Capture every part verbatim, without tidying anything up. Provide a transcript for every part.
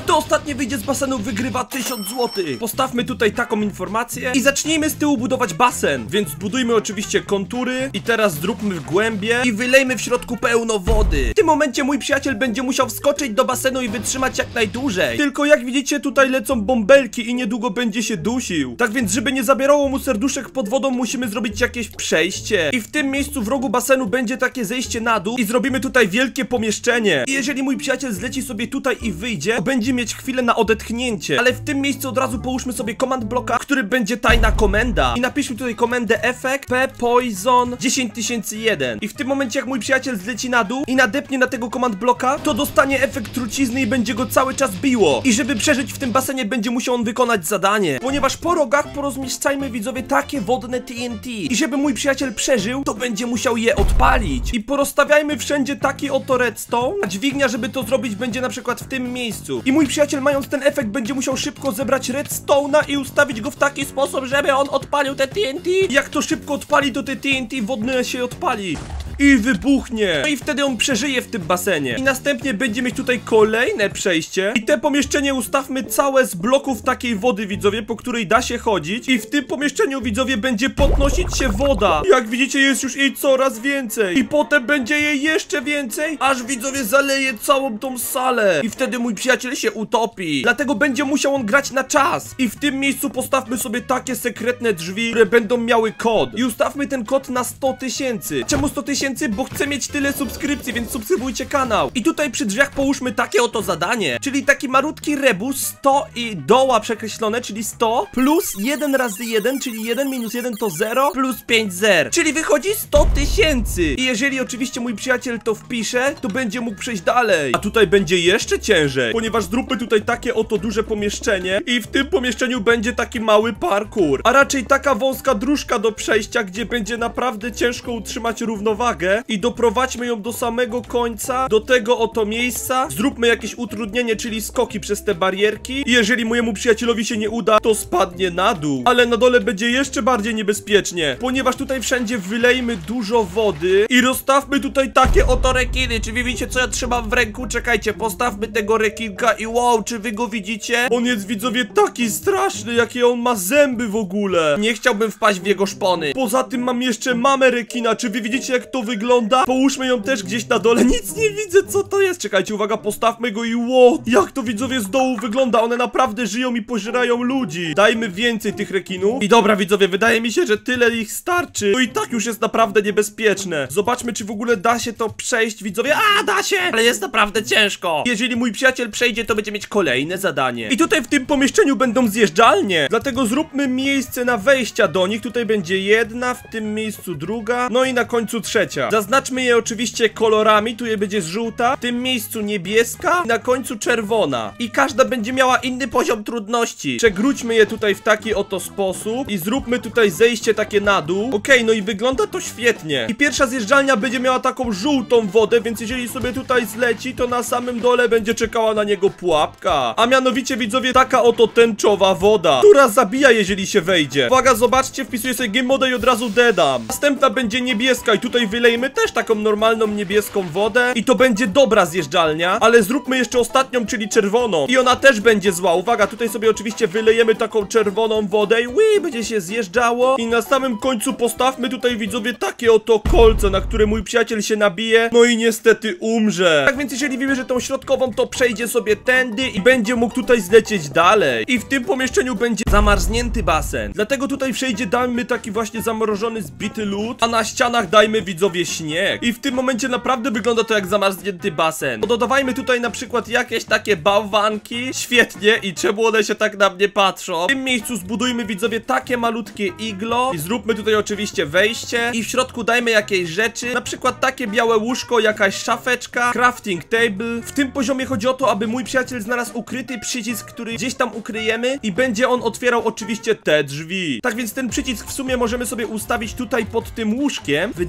Kto ostatnio wyjdzie z basenu, wygrywa tysiąc złotych. Postawmy tutaj taką informację i zacznijmy z tyłu budować basen. Więc zbudujmy oczywiście kontury i teraz zróbmy w głębie i wylejmy w środku pełno wody. W tym momencie mój przyjaciel będzie musiał wskoczyć do basenu i wytrzymać jak najdłużej. Tylko jak widzicie, tutaj lecą bąbelki i niedługo będzie się dusił. Tak więc, żeby nie zabierało mu serduszek pod wodą, musimy zrobić jakieś przejście. I w tym miejscu w rogu basenu będzie takie zejście na dół i zrobimy tutaj wielkie pomieszczenie. I jeżeli mój przyjaciel zleci sobie tutaj i wyjdzie, to będzie mieć chwilę na odetchnięcie. Ale w tym miejscu od razu połóżmy sobie command bloka, który będzie tajna komenda. I napiszmy tutaj komendę efekt p poison dziesięć tysięcy jeden. I w tym momencie jak mój przyjaciel zleci na dół i nadepnie na tego command bloka, to dostanie efekt trucizny i będzie go cały czas biło. I żeby przeżyć w tym basenie, będzie musiał on wykonać zadanie. Ponieważ po rogach porozmieszczajmy, widzowie, takie wodne T N T. I żeby mój przyjaciel przeżył, to będzie musiał je odpalić. I porozstawiajmy wszędzie taki oto redstone. A dźwignia, żeby to zrobić, będzie na przykład w tym miejscu. I mój przyjaciel, mając ten efekt, będzie musiał szybko zebrać redstone'a i ustawić go w taki sposób, żeby on odpalił te T N T. I jak to szybko odpali, to te T N T wodne się odpali i wybuchnie. No i wtedy on przeżyje w tym basenie. I następnie będzie mieć tutaj kolejne przejście. I te pomieszczenie ustawmy całe z bloków takiej wody, widzowie, po której da się chodzić. I w tym pomieszczeniu, widzowie, będzie podnosić się woda. Jak widzicie, jest już jej coraz więcej. I potem będzie jej jeszcze więcej, aż, widzowie, zaleje całą tą salę. I wtedy mój przyjaciel się utopi. Dlatego będzie musiał on grać na czas. I w tym miejscu postawmy sobie takie sekretne drzwi, które będą miały kod. I ustawmy ten kod na sto tysięcy. Czemu sto tysięcy? Bo chcę mieć tyle subskrypcji, więc subskrybujcie kanał. I tutaj przy drzwiach połóżmy takie oto zadanie, czyli taki malutki rebus, sto i doła przekreślone, czyli sto, plus jeden razy jeden, czyli jeden minus jeden to zero, plus pięć zer, czyli wychodzi sto tysięcy. I jeżeli oczywiście mój przyjaciel to wpisze, to będzie mógł przejść dalej. A tutaj będzie jeszcze ciężej, ponieważ zróbmy tutaj takie oto duże pomieszczenie i w tym pomieszczeniu będzie taki mały parkour, a raczej taka wąska dróżka do przejścia, gdzie będzie naprawdę ciężko utrzymać równowagę. I doprowadźmy ją do samego końca, do tego oto miejsca. Zróbmy jakieś utrudnienie, czyli skoki przez te barierki. I jeżeli mojemu przyjacielowi się nie uda, to spadnie na dół. Ale na dole będzie jeszcze bardziej niebezpiecznie, ponieważ tutaj wszędzie wylejmy dużo wody i rozstawmy tutaj takie oto rekiny. Czy wy widzicie, co ja trzymam w ręku? Czekajcie, postawmy tego rekinka i wow, czy wy go widzicie? On jest, widzowie, taki straszny, jakie on ma zęby w ogóle. Nie chciałbym wpaść w jego szpony. Poza tym mam jeszcze mamę rekina. Czy wy widzicie, jak to wygląda? Połóżmy ją też gdzieś na dole. Nic nie widzę, co to jest. Czekajcie, uwaga, postawmy go i wow, jak to, widzowie, z dołu wygląda. One naprawdę żyją i pożerają ludzi. Dajmy więcej tych rekinów. I dobra, widzowie, wydaje mi się, że tyle ich starczy. No i tak już jest naprawdę niebezpieczne. Zobaczmy, czy w ogóle da się to przejść, widzowie. A, da się, ale jest naprawdę ciężko. Jeżeli mój przyjaciel przejdzie, to będzie mieć kolejne zadanie. I tutaj w tym pomieszczeniu będą zjeżdżalnie. Dlatego zróbmy miejsce na wejścia do nich. Tutaj będzie jedna, w tym miejscu druga, no i na końcu trzecia. Zaznaczmy je oczywiście kolorami. Tu je będzie żółta, w tym miejscu niebieska i na końcu czerwona. I każda będzie miała inny poziom trudności. Przegróćmy je tutaj w taki oto sposób i zróbmy tutaj zejście takie na dół. Okej, okay, no i wygląda to świetnie. I pierwsza zjeżdżalnia będzie miała taką żółtą wodę, więc jeżeli sobie tutaj zleci, to na samym dole będzie czekała na niego pułapka. A mianowicie, widzowie, taka oto tęczowa woda, która zabija, jeżeli się wejdzie. Uwaga, zobaczcie, wpisuję sobie game mode i od razu dedam. Następna będzie niebieska i tutaj wylejmy też taką normalną niebieską wodę i to będzie dobra zjeżdżalnia, ale zróbmy jeszcze ostatnią, czyli czerwoną i ona też będzie zła. Uwaga, tutaj sobie oczywiście wylejemy taką czerwoną wodę i ui, będzie się zjeżdżało i na samym końcu postawmy tutaj, widzowie, takie oto kolce, na które mój przyjaciel się nabije, no i niestety umrze. Tak więc jeżeli wybierze tą środkową, to przejdzie sobie tędy i będzie mógł tutaj zlecieć dalej. I w tym pomieszczeniu będzie zamarznięty basen, dlatego tutaj wszędzie dajmy taki właśnie zamrożony, zbity lód, a na ścianach dajmy, widzowie, śnieg. I w tym momencie naprawdę wygląda to jak zamarznięty basen. Dodawajmy tutaj na przykład jakieś takie bałwanki. Świetnie. I czemu one się tak na mnie patrzą? W tym miejscu zbudujmy, widzowie, takie malutkie iglo i zróbmy tutaj oczywiście wejście i w środku dajmy jakieś rzeczy, na przykład takie białe łóżko, jakaś szafeczka, crafting table. W tym poziomie chodzi o to, aby mój przyjaciel znalazł ukryty przycisk, który gdzieś tam ukryjemy i będzie on otwierał oczywiście te drzwi. Tak więc ten przycisk w sumie możemy sobie ustawić tutaj pod tym łóżkiem. Wydaje mi się,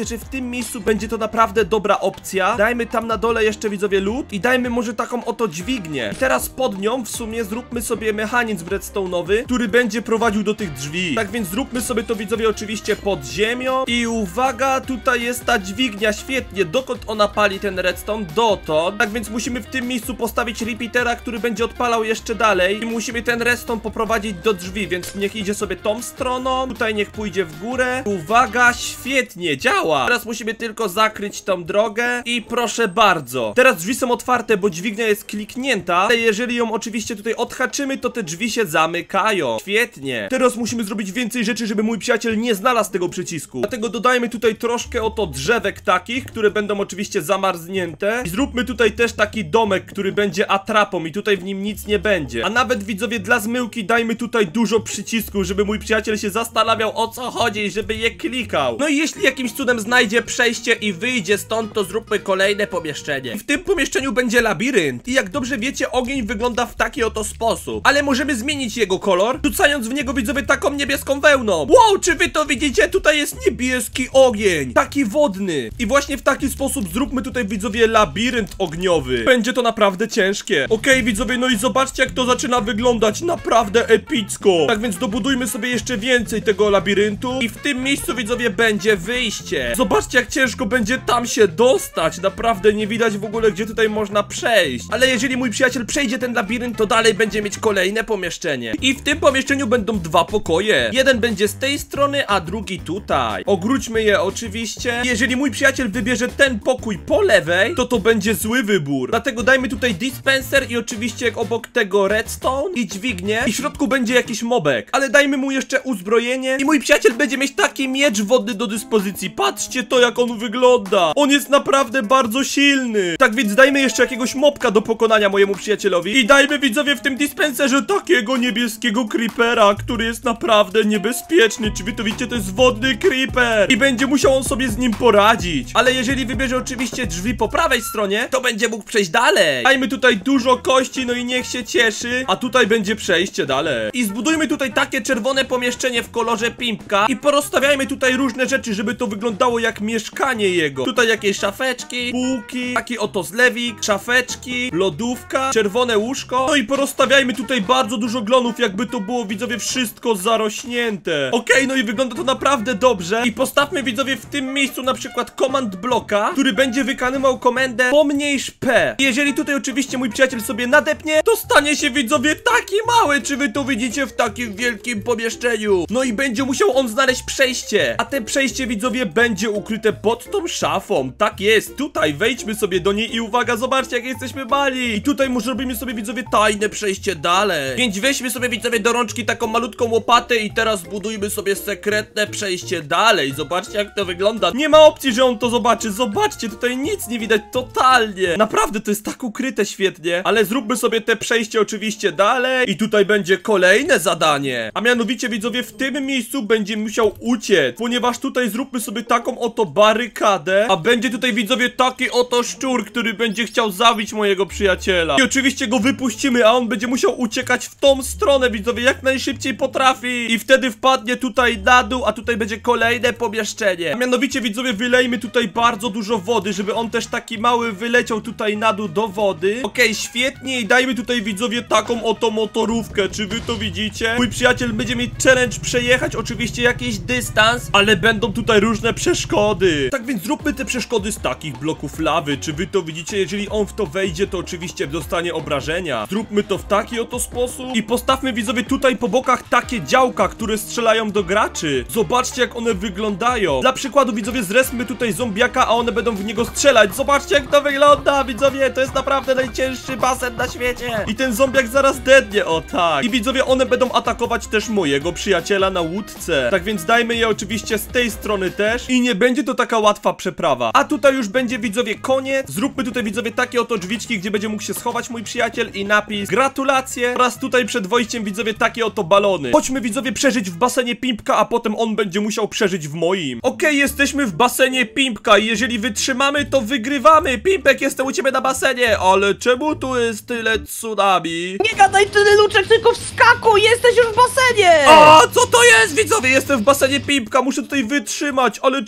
że w tym miejscu będzie to naprawdę dobra opcja. Dajmy tam na dole jeszcze, widzowie, lód i dajmy może taką oto dźwignię. I teraz pod nią w sumie zróbmy sobie mechanizm redstone'owy, który będzie prowadził do tych drzwi. Tak więc zróbmy sobie to, widzowie, oczywiście pod ziemią. I uwaga, tutaj jest ta dźwignia, świetnie. Dokąd ona pali ten redstone? Dotąd. Tak więc musimy w tym miejscu postawić repeatera, który będzie odpalał jeszcze dalej. I musimy ten redstone poprowadzić do drzwi, więc niech idzie sobie tą stroną. Tutaj niech pójdzie w górę. Uwaga, świetnie, działa. Teraz musimy tylko zakryć tą drogę i proszę bardzo. Teraz drzwi są otwarte, bo dźwignia jest kliknięta, ale jeżeli ją oczywiście tutaj odhaczymy, to te drzwi się zamykają. Świetnie. Teraz musimy zrobić więcej rzeczy, żeby mój przyjaciel nie znalazł tego przycisku. Dlatego dodajmy tutaj troszkę oto drzewek takich, które będą oczywiście zamarznięte. I zróbmy tutaj też taki domek, który będzie atrapą i tutaj w nim nic nie będzie. A nawet, widzowie, dla zmyłki dajmy tutaj dużo przycisków, żeby mój przyjaciel się zastanawiał, o co chodzi i żeby je klikał. No i jeśli jakimś cudem znajdzie przejście i wyjdzie stąd, to zróbmy kolejne pomieszczenie. I w tym pomieszczeniu będzie labirynt. I jak dobrze wiecie, ogień wygląda w taki oto sposób. Ale możemy zmienić jego kolor, rzucając w niego, widzowie, taką niebieską wełną. Wow, czy wy to widzicie? Tutaj jest niebieski ogień, taki wodny. I właśnie w taki sposób zróbmy tutaj, widzowie, labirynt ogniowy. Będzie to naprawdę ciężkie. Okej, okay, widzowie, no i zobaczcie, jak to zaczyna wyglądać. Naprawdę epicko. Tak więc dobudujmy sobie jeszcze więcej tego labiryntu. I w tym miejscu, widzowie, będzie wyjście. Zobaczcie, jak ciężko będzie tam się dostać. Naprawdę nie widać w ogóle, gdzie tutaj można przejść. Ale jeżeli mój przyjaciel przejdzie ten labirynt, to dalej będzie mieć kolejne pomieszczenie. I w tym pomieszczeniu będą dwa pokoje. Jeden będzie z tej strony, a drugi tutaj. Ogródźmy je oczywiście. Jeżeli mój przyjaciel wybierze ten pokój po lewej, to to będzie zły wybór. Dlatego dajmy tutaj dispenser i oczywiście jak obok tego redstone i dźwignię. I w środku będzie jakiś mobek. Ale dajmy mu jeszcze uzbrojenie i mój przyjaciel będzie mieć taki miecz wodny do dyspozycji. Patrzcie to, jak on wygląda. On jest naprawdę bardzo silny. Tak więc dajmy jeszcze jakiegoś mobka do pokonania mojemu przyjacielowi. I dajmy, widzowie, w tym dispenserze takiego niebieskiego creepera, który jest naprawdę niebezpieczny. Czy wy to widzicie? To jest wodny creeper. I będzie musiał on sobie z nim poradzić. Ale jeżeli wybierze oczywiście drzwi po prawej stronie, to będzie mógł przejść dalej. Dajmy tutaj dużo kości, no i niech się cieszy. A tutaj będzie przejście dalej. I zbudujmy tutaj takie czerwone pomieszczenie w kolorze pimpka. I porozstawiajmy tutaj różne rzeczy, żeby to wyglądało jak mieszkanie jego. Tutaj jakieś szafeczki, półki, taki oto zlewik, szafeczki, lodówka, czerwone łóżko. No i porozstawiajmy tutaj bardzo dużo glonów, jakby to było, widzowie, wszystko zarośnięte. Okej, okay, no i wygląda to naprawdę dobrze. I postawmy, widzowie, w tym miejscu na przykład command bloka, który będzie wykonywał komendę pomniejsz P. I jeżeli tutaj oczywiście mój przyjaciel sobie nadepnie, to stanie się, widzowie, taki mały. Czy wy to widzicie w takim wielkim pomieszczeniu? No i będzie musiał on znaleźć przejście. A te przejście, widzowie, będzie ukryte pod tą szafą. Tak jest, tutaj wejdźmy sobie do niej i uwaga, zobaczcie, jak jesteśmy mali. I tutaj może robimy sobie, widzowie, tajne przejście dalej. Więc weźmy sobie, widzowie, do rączki taką malutką łopatę i teraz budujmy sobie sekretne przejście dalej. Zobaczcie, jak to wygląda. Nie ma opcji, że on to zobaczy. Zobaczcie, tutaj nic nie widać totalnie. Naprawdę, to jest tak ukryte świetnie. Ale zróbmy sobie te przejście oczywiście dalej. I tutaj będzie kolejne zadanie. A mianowicie, widzowie, w tym miejscu będzie musiał uciec. Ponieważ tutaj zróbmy sobie taką oto barykadę. A będzie tutaj, widzowie, taki oto szczur, który będzie chciał zabić mojego przyjaciela. I oczywiście go wypuścimy, a on będzie musiał uciekać w tą stronę, widzowie, jak najszybciej potrafi. I wtedy wpadnie tutaj na dół, a tutaj będzie kolejne pomieszczenie. A mianowicie, widzowie, wylejmy tutaj bardzo dużo wody, żeby on też taki mały wyleciał tutaj na dół do wody. Okej, okay, świetnie. I dajmy tutaj, widzowie, taką oto motorówkę. Czy wy to widzicie? Mój przyjaciel będzie mieć challenge przejechać oczywiście jakiś dystans, ale będą tutaj różne przeszkody. Tak więc zróbmy te przeszkody z takich bloków lawy. Czy wy to widzicie? Jeżeli on w to wejdzie, to oczywiście dostanie obrażenia. Zróbmy to w taki oto sposób i postawmy, widzowie, tutaj po bokach takie działka, które strzelają do graczy. Zobaczcie, jak one wyglądają. Dla przykładu, widzowie, zrespmy tutaj zombiaka, a one będą w niego strzelać. Zobaczcie, jak to wygląda, widzowie. To jest naprawdę najcięższy basen na świecie. I ten zombiak zaraz dednie, o tak. I widzowie, one będą atakować też mojego przyjaciela na łódce. Tak więc dajmy je oczywiście z tej strony też. I nie będzie to taka łatwa przeprawa. A tutaj już będzie, widzowie, koniec. Zróbmy tutaj, widzowie, takie oto drzwiczki, gdzie będzie mógł się schować mój przyjaciel i napis gratulacje. Oraz tutaj przed wejściem, widzowie, takie oto balony. Chodźmy, widzowie, przeżyć w basenie Pimpka, a potem on będzie musiał przeżyć w moim. Okej, okay, jesteśmy w basenie Pimpka i jeżeli wytrzymamy, to wygrywamy. Pimpek, jestem u ciebie na basenie. Ale czemu tu jest tyle tsunami? Nie gadaj tyle, Luczek, tylko wskakuj, jesteś już w basenie. A co to jest, widzowie? Jestem w basenie Pimpka, muszę tutaj wytrzymać. Ale czemu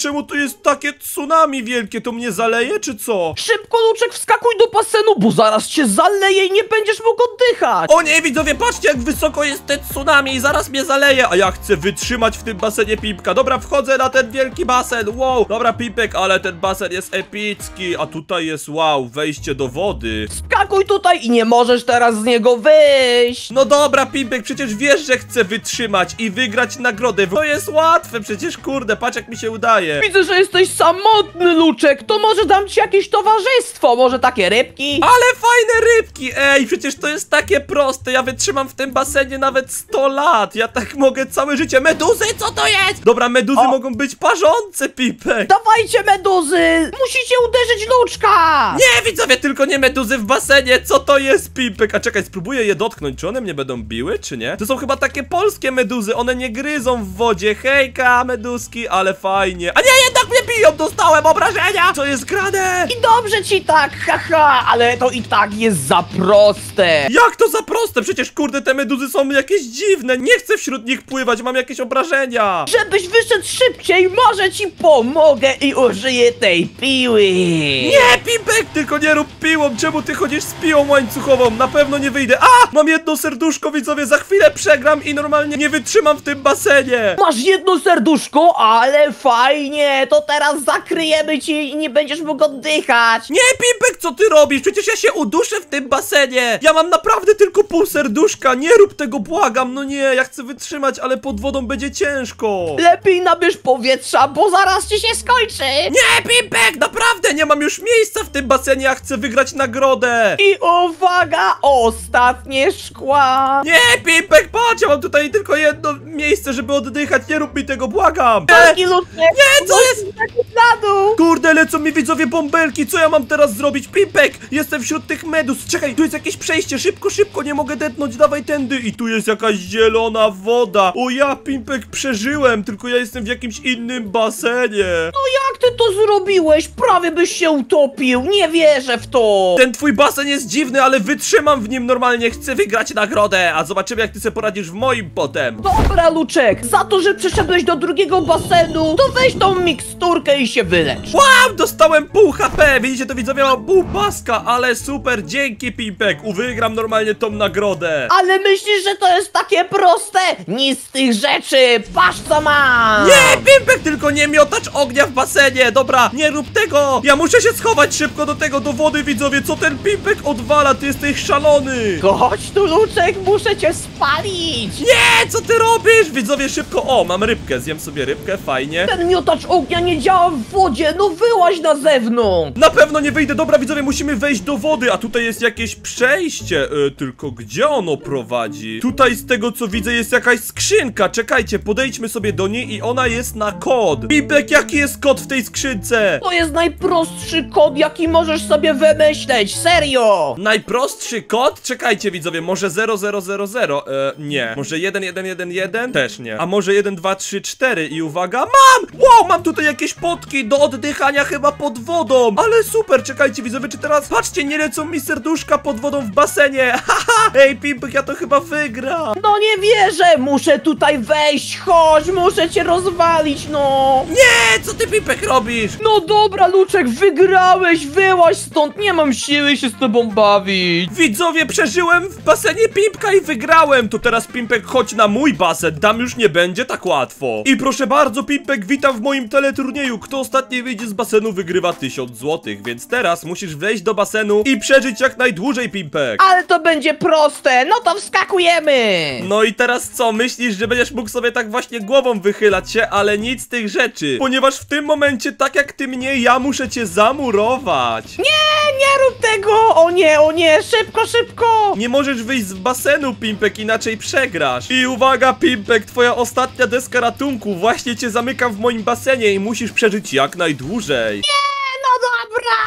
czemu tu jest takie tsunami wielkie? To mnie zaleje, czy co? Szybko, Luczek, wskakuj do basenu, bo zaraz cię zaleje i nie będziesz mógł oddychać. O nie, widzowie, patrzcie, jak wysoko jest te tsunami i zaraz mnie zaleje. A ja chcę wytrzymać w tym basenie Pimpka. Dobra, wchodzę na ten wielki basen. Wow, dobra, Pimpek, ale ten basen jest epicki. A tutaj jest, wow, wejście do wody. Skakuj tutaj i nie możesz teraz z niego wyjść. No dobra, Pimpek, przecież wiesz, że chcę wytrzymać i wygrać nagrodę. To jest łatwe, przecież kurde, patrz jak mi się udaje. Widzę, że jesteś samotny, Luczek. To może dam ci jakieś towarzystwo, może takie rybki? Ale fajne rybki, ej, przecież to jest takie proste. Ja wytrzymam w tym basenie nawet sto lat. Ja tak mogę całe życie. Meduzy, co to jest? Dobra, meduzy O. mogą być parzące, Pimpek. Dawajcie, meduzy! Musicie uderzyć Luczka! Nie, widzowie, tylko nie meduzy w basenie. Co to jest, Pimpek? A czekaj, spróbuję je dotknąć. Czy one mnie będą biły, czy nie? To są chyba takie polskie meduzy. One nie gryzą w wodzie. Hejka, meduzki, ale fajnie. A nie, jednak mnie biją. Dostałem obrażenia. Co jest grane? I dobrze ci tak, haha, ale to i tak jest za proste. Jak to za proste? Przecież kurde, te meduzy są jakieś dziwne. Nie chcę wśród nich pływać, mam jakieś obrażenia. Żebyś wyszedł szybciej, może ci pomogę i użyję tej piły. Nie, Pimpek, tylko nie rób piłą. Czemu ty chodzisz z piłą łańcuchową? Na pewno nie wyjdę. A! Mam jedno serduszko, widzowie, za chwilę przegram i normalnie nie wytrzymam w tym basenie. Masz jedno serduszko, ale fajnie, to teraz zakryjemy ci i nie będziesz mógł oddychać. Nie, Pimpek, co ty robisz? Przecież ja się uduszę w tym basenie. Ja mam naprawdę tylko pół serduszka. Nie rób tego, błagam. No nie, ja chcę wytrzymać, ale pod wodą będzie ciężko. Lepiej nabierz powietrza, bo zaraz ci się skończy. Nie, Pimpek, naprawdę nie mam już miejsca w tym basenie. Ja chcę wygrać nagrodę. I uwaga, ostatnie szkła. Nie, Pimpek, patrz, ja mam tutaj tylko jedno miejsce, żeby oddychać. Nie rób mi tego, błagam. Taki Luczek, Nie, co jest? na dół. Kurde, lecą mi widzowie bąbelki. Co ja mam teraz zrobić? Pimpek, jestem wśród tych medus. Czekaj, tu jest jakieś przejście. Szybko, szybko, nie mogę detnąć. Dawaj tędy. I tu jest jakaś zielona woda. O ja, Pimpek, przeżyłem. Tylko ja jestem w jakimś innym basenie. No jak ty to zrobiłeś? Prawie byś się utopił, nie wierzę w to. Ten twój basen jest dziwny, ale wytrzymam w nim normalnie. Chcę wygrać nagrodę. A zobaczymy, jak ty sobie poradzisz w moim potem. Dobra, Luczek, za to, że przeszedłeś do drugiego basenu, to weź tą miksturkę i się wylecz. Wow, dostałem pół H P. Widzicie, to widzowie, mam pół paska, ale super. Dzięki, Pimpek. Uwygram normalnie tą nagrodę. Ale myślisz, że to jest takie proste? Nic z tych rzeczy, patrz co mam. Nie, Pimpek, tylko nie miotacz ognia w basenie. Dobra, nie rób tego. Ja muszę się schować szybko do tego, do wody, widzowie. Co ten Pimpek odwala? Ty jesteś szalony. Chodź tu, Luczek, muszę cię spalić. Nie, co ty robisz? Widzowie, szybko. O, mam rybkę. Zjem sobie rybkę, fajnie. Ten miotacz ognia nie działa w wodzie, no wyłaź na zewnątrz. Na pewno nie wyjdę. Dobra, widzowie, musimy wejść do wody. A tutaj jest jakieś przejście. E, tylko gdzie ono prowadzi? Tutaj z tego, co widzę, jest jakaś skrzynka. Czekajcie, podejdźmy sobie do niej i ona jest na kod. Pimpek, jaki jest kod w tej skrzynce? To jest najprostszy kod, jaki możesz sobie wymyśleć, serio. Najprostszy kod? Czekajcie, widzowie, może zero zero zero zero? E, nie. Może jeden jeden jeden jeden? Też nie. A może jeden dwa trzy cztery i uwaga, mam! Wow, mam tutaj jakieś potki do oddychania chyba pod wodą. Ale super, czekajcie, widzowie, czy teraz... Patrzcie, nie lecą mi serduszka pod wodą w basenie. Haha, ej, Pimpek, ja to chyba wygram. No nie wierzę, muszę tutaj wejść, chodź, muszę cię rozwalić, no. Nie, co ty, Pimpek, robisz? No dobra, Luczek, wygrałeś, wyłaź stąd, nie mam siły się z tobą bawić. Widzowie, przeżyłem w basenie Pimpka i wygrałem. To teraz, Pimpek, chodź na mój basen. Tam już nie będzie tak łatwo. I proszę bardzo, Pimpek, witam w moim teleturnieju. Kto ostatni wyjdzie z basenu, wygrywa tysiąc złotych. Więc teraz musisz wejść do basenu i przeżyć jak najdłużej, Pimpek. Ale to będzie proste, no to wskakujemy. No i teraz co? Myślisz, że będziesz mógł sobie tak właśnie głową wychylać się, ale nic z tych rzeczy. Ponieważ w tym momencie, tak jak ty mnie, ja muszę cię zamurować. Nie, nie rób tego, o nie, o nie, szybko, szybko. Nie możesz wyjść z basenu, Pimpek, inaczej przegrasz. I uwaga, Pimpek, twoja ostatnia deska ratunku. Właśnie cię zamykam w moim basenie i musisz przeżyć jak najdłużej. No dobra.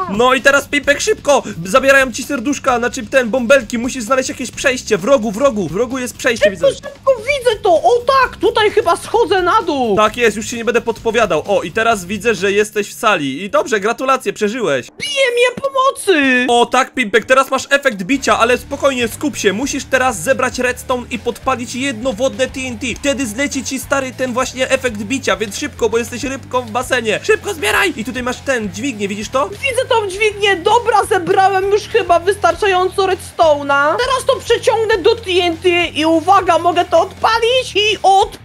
No i teraz Pimpek szybko! Zabierają ci serduszka, znaczy ten, bąbelki, musisz znaleźć jakieś przejście. W rogu, w rogu, w rogu jest przejście, Szybko, widzę. szybko, widzę to! O tak, tutaj chyba schodzę na dół! Tak jest, już się nie będę podpowiadał. O, i teraz widzę, że jesteś w sali. I dobrze, gratulacje, przeżyłeś. Bije mnie pomocy! O tak, Pimpek, teraz masz efekt bicia, ale spokojnie, skup się. Musisz teraz zebrać redstone i podpalić jedno wodne T N T. Wtedy zleci ci stary ten właśnie efekt bicia, więc szybko, bo jesteś rybką w basenie. Szybko zbieraj! I tutaj masz ten, dźwignię, widzisz to? Widzę tą dźwignię, dobra, zebrałem już chyba wystarczająco redstone'a. Teraz to przeciągnę do T N T i uwaga, mogę to odpalić i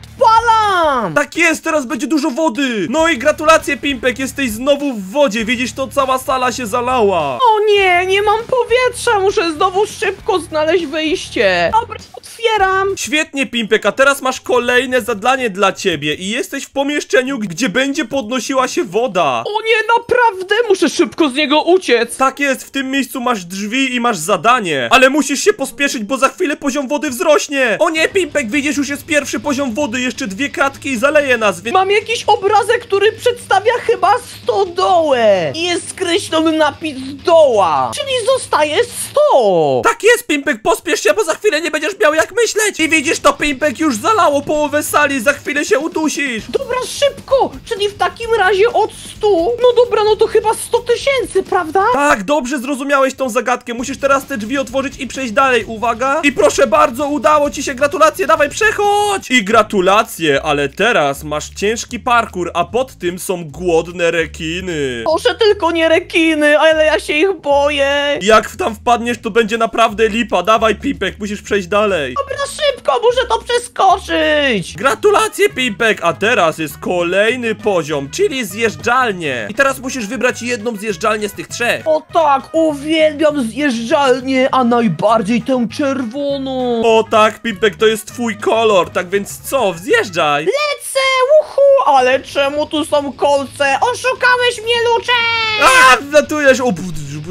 odpalam! Tak jest, teraz będzie dużo wody. No i gratulacje, Pimpek, jesteś znowu w wodzie. Widzisz, to cała sala się zalała. O nie, nie mam powietrza, muszę znowu szybko znaleźć wyjście. Dobra, otwieram. Świetnie, Pimpek, a teraz masz kolejne zadanie dla ciebie i jesteś w pomieszczeniu, gdzie będzie podnosiła się woda. O nie, naprawdę, muszę szybko z niego uciec. Tak jest, w tym miejscu masz drzwi i masz zadanie. Ale musisz się pospieszyć, bo za chwilę poziom wody wzrośnie. O nie, Pimpek, widzisz, już jest pierwszy poziom wody, jeszcze dwie kratki i zaleje nas, więc... Mam jakiś obrazek, który przedstawia chyba stodołę. I jest skreślony napis doła, czyli zostaje sto. Tak jest, Pimpek, pospiesz się, bo za chwilę nie będziesz miał jak myśleć. I widzisz to, Pimpek, już zalało połowę sali, za chwilę się udusisz. Dobra, szybko, czyli w takim razie od stu. No dobra, no to chyba sto tysięcy, prawda? Tak, dobrze zrozumiałeś tą zagadkę. Musisz teraz te drzwi otworzyć i przejść dalej. Uwaga. I proszę bardzo, udało ci się. Gratulacje, dawaj, przechodź. I gratulacje, ale teraz masz ciężki parkour, a pod tym są głodne rekiny. Proszę tylko nie rekiny, ale ja się ich boję. Jak tam wpadniesz, to będzie naprawdę lipa. Dawaj, Pimpek, musisz przejść dalej. Dobra, szybko, muszę to przeskoczyć. Gratulacje, Pimpek, a teraz jest kolejny poziom, czyli zjeżdżalnie. I teraz musisz wybrać jedną zjeżdżalnię z tych trzech. O tak, uwielbiam zjeżdżalnię, a najbardziej tę czerwoną. O tak, Pimpek, to jest twój kolor, tak więc co, zjeżdżaj. Lecę, uhu, ale czemu tu są kolce? Oszukałeś mnie, Luczek! A, wlatujesz! O,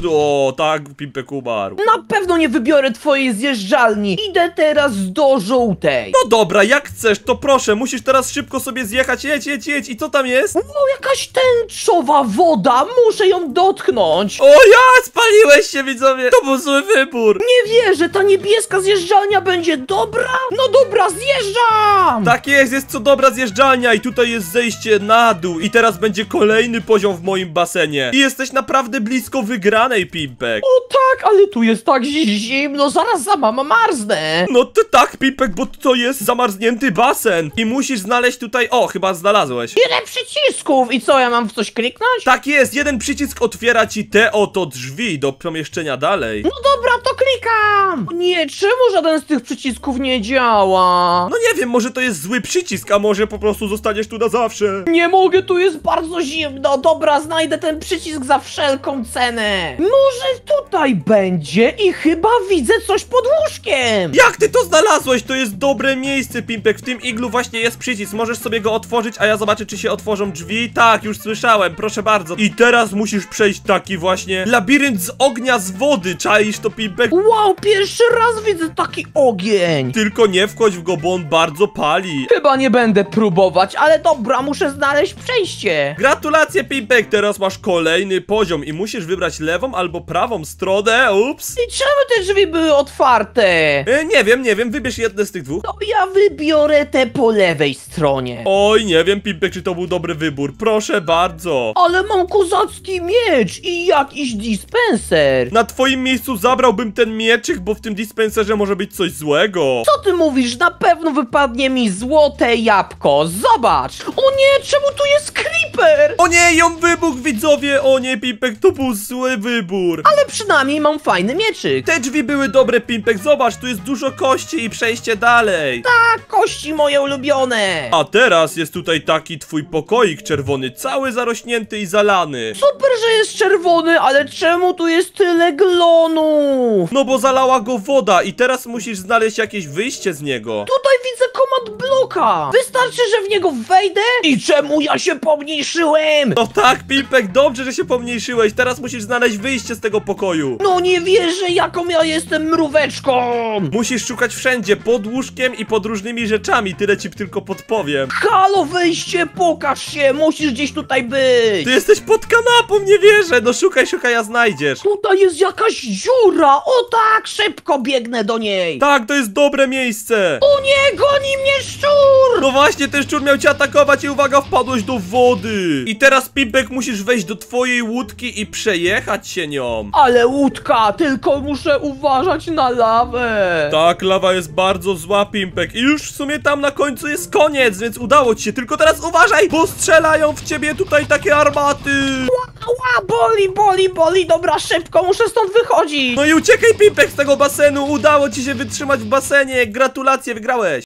o, tak, Pimpek umarł. Na pewno nie wybiorę twojej zjeżdżalni. Idę teraz do żółtej. No dobra, jak chcesz, to proszę, musisz teraz szybko sobie zjechać, jedź, jedź, jedź. I co tam jest? O, jakaś tęczowa woda, muszę ją dotknąć. O ja, spaliłeś się, widzowie! To był zły wybór. Nie wierzę, ta niebieska zjeżdżalnia będzie dobra? No dobra, zjeżdżam! Tak jest, jest co dobra zjeżdżalnia i tutaj jest zejście na dół. I teraz będzie kolejny poziom w moim basenie. I jesteś naprawdę blisko wygranej, Pimpek. O tak, ale tu jest tak zimno, zaraz za mama marznę. No to tak, Pimpek, bo to jest zamarznięty basen. I musisz znaleźć tutaj... O, chyba znalazłeś. Ile przycisków i co, ja mam w coś kliknąć? Tak jest, jeden przycisk otwiera ci te oto drzwi do pomieszczenia dalej. No dobra, to klikam. Nie, czemu żaden z tych przycisków nie działa? No nie wiem, może to jest zły przycisk, a może po prostu zostaniesz tu na zawsze. Nie mogę, tu jest bardzo zimno. Dobra, znajdę ten przycisk za wszelką cenę. Może tutaj będzie i chyba widzę coś pod łóżkiem. Jak ty to znalazłeś? To jest dobre miejsce, Pimpek. W tym iglu właśnie jest przycisk. Możesz sobie go otworzyć, a ja zobaczę, czy się otworzą drzwi. Tak, już słyszałem, proszę bardzo. I teraz musisz przejść taki właśnie labirynt z ognia, z wody. Czaisz to, Pimpek? Wow, pierwszy raz widzę taki ogień. Tylko nie wchodź w go, bo on bardzo pali. Chyba nie będę próbować, ale dobra, muszę znaleźć przejście. Gratulacje, Pimpek. Teraz masz kolejny poziom i musisz wybrać lewą albo prawą stronę. Ups. I czemu te drzwi były otwarte? E, nie wiem, nie wiem. Wybierz jedne z tych dwóch. To ja wybiorę te po lewej stronie. Oj, nie wiem, Pimpek, czy to był dobry wybór. Proszę bardzo. Ale mam kozacki miecz i jakiś dispenser. Na twoim miejscu zabrałbym ten mieczyk, bo w tym dispenserze może być coś złego. Co ty mówisz? Na pewno wypadnie mi złote jabłko. Zobacz! O nie, czemu tu jest creeper? O nie, ją wybuchł, widzowie! O nie, Pimpek, to był zły wybór. Ale przynajmniej mam fajny mieczyk. Te drzwi były dobre, Pimpek, zobacz, tu jest dużo kości i przejście dalej. Tak, kości moje ulubione. A teraz jest tutaj taki twój pokoik czerwony, cały zarośnięty i zalany. Super, że jest czerwony, ale czemu tu jest tyle glonów? No bo zalała go woda i teraz musisz znaleźć jakieś wyjście z niego. Tutaj widzę command Poka! Wystarczy, że w niego wejdę i czemu ja się pomniejszyłem? No tak, Pimpek, dobrze, że się pomniejszyłeś. Teraz musisz znaleźć wyjście z tego pokoju. No nie wierzę, jaką ja jestem mróweczką! Musisz szukać wszędzie, pod łóżkiem i pod różnymi rzeczami, tyle ci tylko podpowiem. Halo, wyjście, pokaż się, musisz gdzieś tutaj być! Ty jesteś pod kanapą, nie wierzę. No szukaj, szukaj, a znajdziesz. Tutaj jest jakaś dziura, o tak, szybko biegnę do niej! Tak, to jest dobre miejsce. O nie, goni mnie szczur! No właśnie, ten szczur miał cię atakować i uwaga, wpadłeś do wody. I teraz, Pimpek, musisz wejść do twojej łódki i przejechać się nią. Ale łódka, tylko muszę uważać na lawę! Tak, lawa jest bardzo zła, Pimpek. I już w sumie tam na końcu jest koniec, więc udało ci się. Tylko teraz uważaj, bo strzelają w ciebie tutaj takie armaty. Ła, boli, boli, boli, dobra, szybko, muszę stąd wychodzić! No i uciekaj, Pimpek, z tego basenu. Udało ci się wytrzymać w basenie. Gratulacje, wygrałeś.